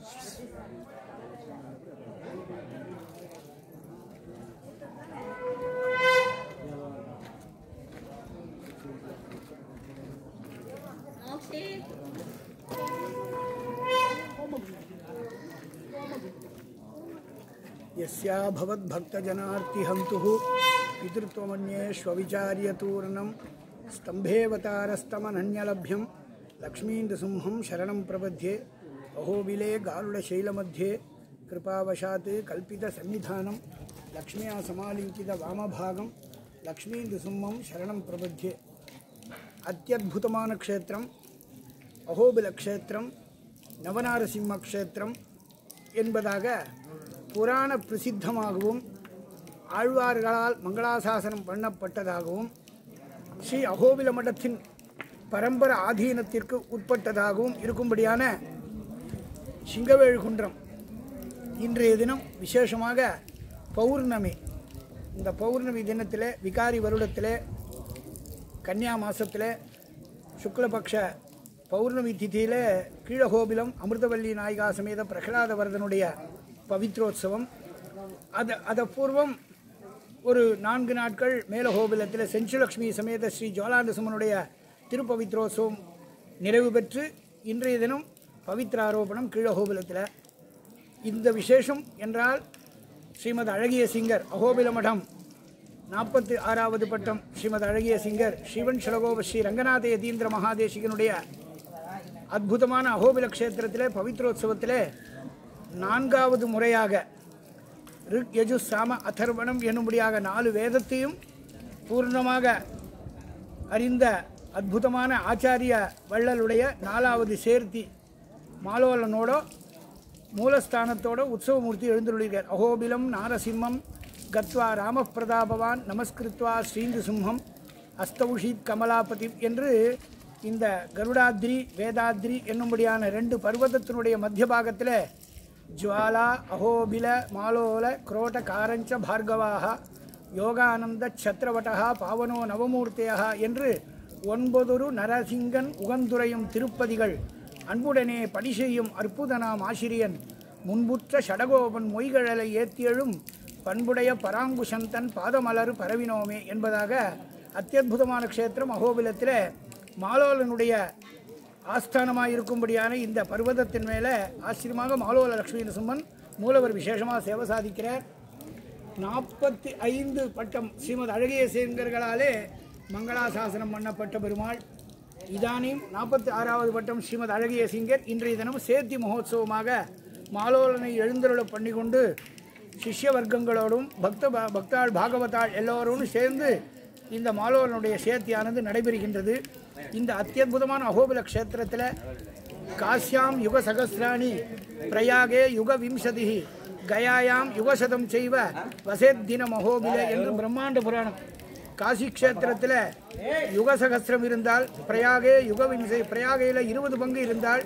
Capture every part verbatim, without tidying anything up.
यस्या भवद्भक्तजनार्तिहन्तुः पितृत्वमन्येष्वविचार्यतूर्णं स्तम्भेऽवतारस्तमनन्यलभ्यं लक्ष्मीन्दुसिंहं शरणं प्रपद्ये अहोबिले गारुडशैलमध्ये कृपावशात् कल्पितसन्निधानं लक्ष्म्या समालिङ्कितवामभागं लक्ष्मीन्दुसिंहं शरणं प्रपद्ये अत्यद्भुतमान क्षेत्रम अहोबिल क्षेत्रम नवनारसिंह क्षेत्रम என்பதாக புராண பிரசித்தமாகவும் ஆழ்வார்களால் மங்களாசாசனம் பண்ணப்பட்டதாகவும் ஸ்ரீ அகோபில மடத்தின் பரம்பரை ஆதீனத்திற்கு உட்பட்டதாகவும் இருக்கும்படியான சிங்கவேழ்குன்றம் இன்றைய தினம் விசேஷமாக பௌர்ணமி. இந்த பௌர்ணமி தினத்தில் விகாரி வருடத்தில் கன்னியா மாசத்தில் சுக்லபக்ஷ பௌர்ணமி திதியில் கீழஹோபிலம் அமிர்தவல்லி நாயிகா சமேத பிரகலாத வரதனுடைய பவித்ரோத்சவம். அது அதை பூர்வம் ஒரு நான்கு நாட்கள் மேலஹோபிலத்தில் செஞ்சுலக்ஷ்மி சமேத ஸ்ரீ ஜோலாண்டசுமனுடைய திருப்பவித்ரோத்சவம் நிறைவு பெற்று இன்றைய தினம் பவித்ர ஆரோபணம் கீழஹோபிலத்தில். இந்த விசேஷம் என்றால் ஸ்ரீமத் அழகியசிங்கர் அஹோபில மடம் நாற்பத்தி ஆறாவது பட்டம் ஸ்ரீமத் அழகியசிங்கர் ஸ்ரீவன் ஷலகோப ஸ்ரீ ரங்கநாத யதீந்திர மகாதேசிகனுடைய அற்புதமான அஹோபில க்ஷேத்திரத்தில் பவித்ரோத்சவத்தில் நான்காவது முறையாக ரிக் யஜு சாம அதர்வணம் என்னும்படியாக நாலு வேதத்தையும் பூர்ணமாக அறிந்த அற்புதமான ஆச்சாரிய வள்ளலுடைய நாலாவது சேர்த்தி மாலோலனோட மூலஸ்தானத்தோட உற்சவமூர்த்தி எழுந்துள்ளார். அஹோபிலம் நாரசிம்மம் கத்வா ராமப்பிரதாபவான் நமஸ்கிருத்வா ஸ்ரீந்து சிம்ஹம் அஸ்தௌஷீத் கமலாபதி என்று இந்த கருடாத்ரி வேதாத்ரி என்னும்படியான ரெண்டு பர்வதத்தினுடைய மத்திய பாகத்தில் ஜுவாலா அஹோபில மாலோல குரோட காரஞ்ச பார்கவாக யோகானந்த சத்ரவட்டா பாவனோ நவமூர்த்தியா என்று ஒன்பதொரு நரசிங்கன் உகந்துரையும் திருப்பதிகள் அன்புடனே பணி செய்யும் அற்புதனாம் ஆசிரியன் முன்புற்ற ஷடகோபன் மொய்கழலை ஏத்தியழும் பண்புடைய பராங்குசந்தன் பாதமலர் பரவினோமே என்பதாக அத்தியுதமான க்ஷேத்திரம் அஹோபிலத்தில் மாலோலனுடைய ஆஸ்தானமாக இருக்கும்படியான இந்த பர்வதத்தின் மேலே ஆச்சரியமாக மாலோல லக்ஷ்மிநரசிம்மன் மூலவர் விசேஷமாக சேவை சாதிக்கிறார். நாற்பத்தி ஐந்து பட்டம் ஸ்ரீமத் அழகியசிங்கர்களாலே மங்களாசாசனம் பண்ணப்பட்ட பெருமாள். இதானியும் நாற்பத்தி ஆறாவது பட்டம் ஸ்ரீமத் அழகியசிங்கர் இன்றைய தினம் சேர்த்தி மகோத்சவமாக மாலோலனை எழுந்தருள பண்ணி கொண்டு சிஷ்ய வர்க்கங்களோடும் பக்த பக்தாள் பாகவதாள் எல்லோரும் சேர்ந்து இந்த மாலோலனுடைய சேர்த்தியானது நடைபெறுகின்றது. இந்த அத்தியுதமான அஹோபில க்ஷேத்திரத்தில் காசியாம் யுக சகசிராணி பிரயாகே யுக விம்சதி கயாயாம் யுகசதம் செய்வ வசேத்தினம் அஹோபில என்று பிரம்மாண்ட புராணம். காசி க்ஷேத்திரத்தில் யுக சகசிரம் இருந்தால் பிரயாகே யுக விம்சை பிரயாகையில் இருபது பங்கு இருந்தால்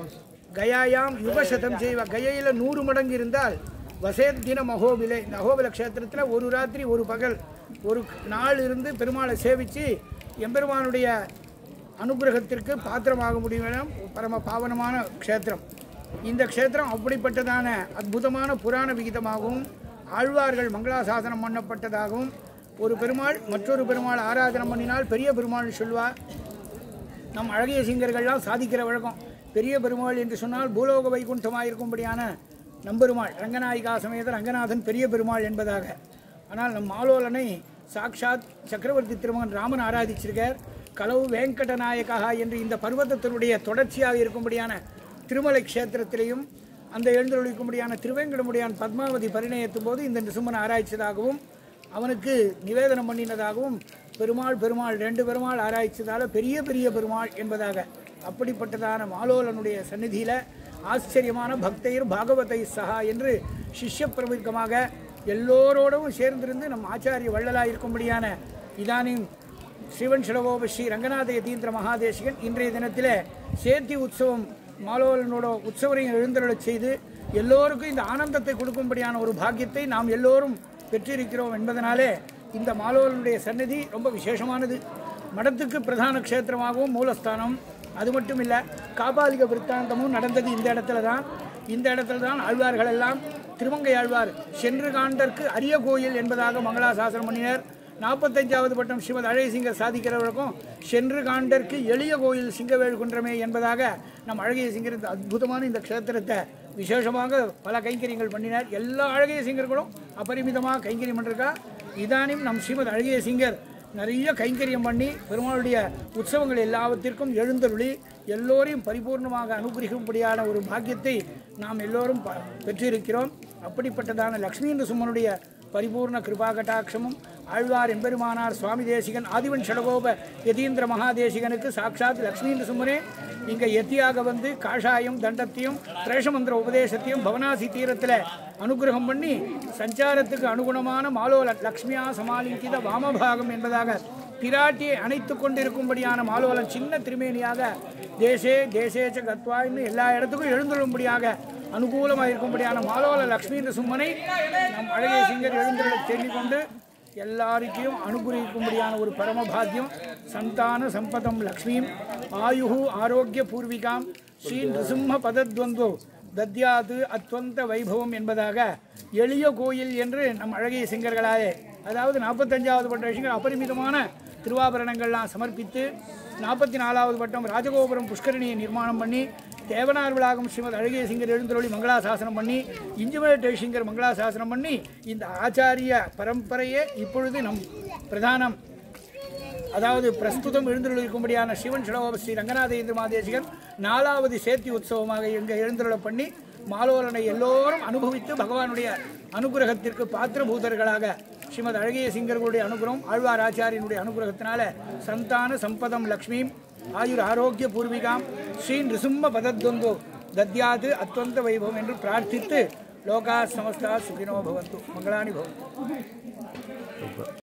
கயாயாம் யுகசதம் செய்வ கயையில் நூறு மடங்கு இருந்தால் வசேத் தினம் அஹோபிலே இந்த அஹோபில க்ஷேத்திரத்தில் ஒரு ராத்திரி ஒரு பகல் ஒரு நாள் இருந்து பெருமாளை சேவித்து எம்பெருமானுடைய அனுகிரகத்திற்கு பாத்திரமாக முடியும். பரம பாவனமான க்ஷேத்திரம். இந்த க்ஷேத்திரம் அப்படிப்பட்டதான அற்புதமான புராண விகிதமாகவும் ஆழ்வார்கள் மங்களாசாசனம் பண்ணப்பட்டதாகவும் ஒரு பெருமாள் மற்றொரு பெருமாள் ஆராதனம் பண்ணினால் பெரிய பெருமாள் சொல்வார். நம் அழகிய சிங்கர்கள்லாம் சாதிக்கிற வழக்கம். பெரிய பெருமாள் என்று சொன்னால் பூலோக வைகுண்டமாக இருக்கும்படியான நம்பெருமாள் ரங்கநாயிகா சமேத ரங்கநாதன் பெரிய பெருமாள் என்பதாக. ஆனால் நம் மாலோலனை சாக்ஷாத் சக்கரவர்த்தி திருமகன் ராமன் ஆராதிச்சிருக்கார். கலவு வெங்கடநாயகா என்று இந்த பர்வதத்தினுடைய தொடர்ச்சியாக இருக்கும்படியான திருமலை க்ஷேத்திரத்திலையும் அந்த எழுந்தருளிக்கும்படியான திருவேங்கடமுடியான் பத்மாவதி பரிணயத்தும் போது இந்த நிருசிம்மன் ஆராய்ச்சதாகவும் அவனுக்கு நிவேதனம் பண்ணினதாகவும் பெருமாள் பெருமாள் ரெண்டு பெருமாள் ஆராய்ச்சதால பெரிய பெரிய பெருமாள் என்பதாக அப்படிப்பட்டதான மாலோலனுடைய சந்நிதியில் ஆச்சரியமான பக்தையர் பாகவதை சகா என்று சிஷ்ய பிரமுகமாக எல்லோரோடவும் சேர்ந்திருந்து நம் ஆச்சாரிய வள்ளலாக இருக்கும்படியான இதானின் ஸ்ரீவன் ஷலகோப ஸ்ரீ ரங்கநாத யதீந்திர மகாதேசிகன் இன்றைய தினத்தில் சேர்த்தி உற்சவம் மாலோலனோட உற்சவரையும் எழுந்தருளச் செய்து எல்லோருக்கும் இந்த ஆனந்தத்தை கொடுக்கும்படியான ஒரு பாக்கியத்தை நாம் எல்லோரும் பெற்றிருக்கிறோம் என்பதனாலே இந்த மாலோலனுடைய சந்நிதி ரொம்ப விசேஷமானது. மடத்துக்கு பிரதான க்ஷேத்திரமாகவும் மூலஸ்தானம் அது மட்டும் இல்லை, காபாலிக விற்த்தாந்தமும் நடந்தது இந்த இடத்துல தான். இந்த இடத்துல தான் ஆழ்வார்கள் எல்லாம் திருமங்கை ஆழ்வார் சென்று காண்டற்கு அரிய கோயில் என்பதாக மங்களாசாசனம் பண்ணினர். நாற்பத்தஞ்சாவது பட்டம் ஸ்ரீமத் அழகியசிங்கர் சாதிக்கிறவருக்கும் சென்று காண்டற்கு எளிய கோயில் சிங்கவேல் குன்றமே என்பதாக நம் அழகியசிங்கர் இந்த அற்புதமான இந்த க்ஷேத்திரத்தை விசேஷமாக பல கைங்கரியங்கள் பண்ணினார். எல்லா அழகியசிங்கர்களும் அபரிமிதமாக கைங்கரியம் பண்ணிருக்கா. இதானியும் நம் ஸ்ரீமத் அழகியசிங்கர் நிறைய கைங்கரியம் பண்ணி பெருமாளுடைய உற்சவங்கள் எல்லாவற்றிற்கும் எழுந்தருளி எல்லோரையும் பரிபூர்ணமாக அனுகிரகிக்கும்படியான ஒரு பாக்கியத்தை நாம் எல்லோரும் பெற்றிருக்கிறோம். அப்படிப்பட்டதான லக்ஷ்மி நரசிம்மனுடைய பரிபூர்ண கிருபா கட்டாட்சமும் ஆழ்வார் எம்பெருமானார் சுவாமி தேசிகன் ஆதிவன் ஷடகோப யதீந்திர மகாதேசிகனுக்கு சாட்சாத் லக்ஷ்மி நரசிம்மனே இங்கே எத்தியாக வந்து காஷாயம் தண்டத்தையும் திரேஷமந்திர உபதேசத்தையும் பவனாசி தீரத்தில் அனுகிரகம் பண்ணி சஞ்சாரத்துக்கு அனுகுணமான மாலோல லக்ஷ்மியா சமாலிங்கித வாமபாகம் என்பதாக பிராட்டியை அணைத்து கொண்டிருக்கும்படியான மாலோலன் சின்ன திருமேனியாக தேசே தேசேச்ச கத்வான்னு எல்லா இடத்துக்கும் எழுந்துள்ளும்படியாக அனுகூலமாக இருக்கும்படியான மாலோல லக்ஷ்மி நரசிம்மனை நம் அழகியசிங்கர் எழுந்துள்ள தெரிவிக்கொண்டு எல்லாருக்கையும் அனுகிரகிக்கும்படியான ஒரு பரமபாகியம் சந்தான சம்பதம் லக்ஷ்மியும் ஆயுகு ஆரோக்கிய பூர்விகாம் ஸ்ரீ நிருசிம்ம பதத்வந்தோ தத்யாது அத்வந்த வைபவம் என்பதாக எளிய கோயில் என்று நம் அழகிய சிங்கர்களாயே, அதாவது நாற்பத்தஞ்சாவது பட்ட விஷயங்கள் அபரிமிதமான திருவாபரணங்கள்லாம் சமர்ப்பித்து நாற்பத்தி நாலாவது பட்டம் ராஜகோபுரம் புஷ்கரணியை நிர்மாணம் பண்ணி தேவனார் விளாகம் ஸ்ரீமத் அழகியசிங்கர் எழுந்தருளி மங்களாசாசனம் பண்ணி இஞ்சிமேட்டேசிங்கர் மங்களாசாசனம் பண்ணி இந்த ஆச்சாரிய பரம்பரையே இப்பொழுது நம் பிரதானம் அதாவது பிரஸ்துதம் எழுந்தருளிக்கும்படியான சிவன் ஷடகோப ஸ்ரீ ரங்கநாதேந்திர மகாதேசிகன் நாலாவது சேர்த்தி உற்சவமாக எங்கே எழுந்தருள பண்ணி மாலோலனை எல்லோரும் அனுபவித்து பகவானுடைய அனுகிரகத்திற்கு பாத்திரபூதர்களாக ஸ்ரீமத் அழகியசிங்கர்களுடைய அனுகிரகம் ஆழ்வார் ஆச்சாரியனுடைய அனுகிரகத்தினால சந்தான சம்பதம் லக்ஷ்மியும் ஆயுர் ஆரோக்கிய பூர்விகாம் ஸ்ரீ நிருசிம்ம பதத்வந்தோ தத்யாது அத்வந்த வைபவம் என்று பிரார்த்தித்து லோகா சமஸ்தா சுகினோ பவந்து மங்களானி பவந்து.